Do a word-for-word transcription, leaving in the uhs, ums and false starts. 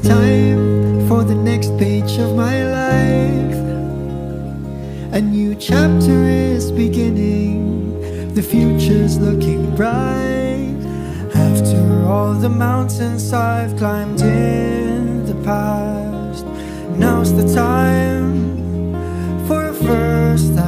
time for the next page of my life. A new chapter is beginning, the future's looking bright. After all the mountains I've climbed in the past, now's the time for a first time.